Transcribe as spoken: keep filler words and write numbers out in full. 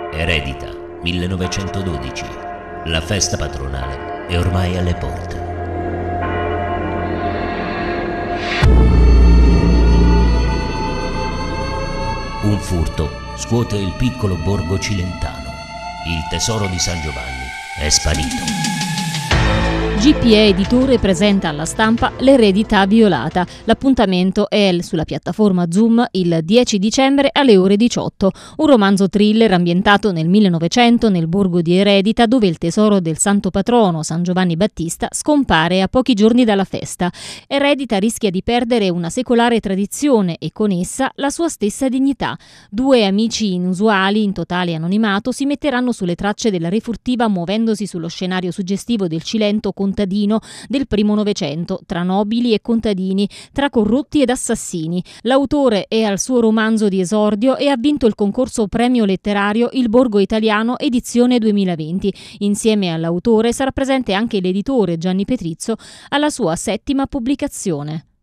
Eredita, millenovecentododici. La festa patronale è ormai alle porte. Un furto scuote il piccolo borgo cilentano. Il tesoro di San Giovanni è sparito. G P E Editore presenta alla stampa L'eredità violata. L'appuntamento è sulla piattaforma Zoom il dieci dicembre alle ore diciotto. Un romanzo thriller ambientato nel millenovecento nel borgo di Eredita, dove il tesoro del santo patrono San Giovanni Battista scompare a pochi giorni dalla festa. Eredita rischia di perdere una secolare tradizione e con essa la sua stessa dignità. Due amici inusuali, in totale anonimato, si metteranno sulle tracce della refurtiva muovendosi sullo scenario suggestivo del Cilento contadino del primo Novecento, tra nobili e contadini, tra corrotti ed assassini. L'autore è al suo romanzo di esordio e ha vinto il concorso premio letterario Il Borgo Italiano edizione duemilaventi. Insieme all'autore sarà presente anche l'editore Gianni Petrizzo alla sua settima pubblicazione.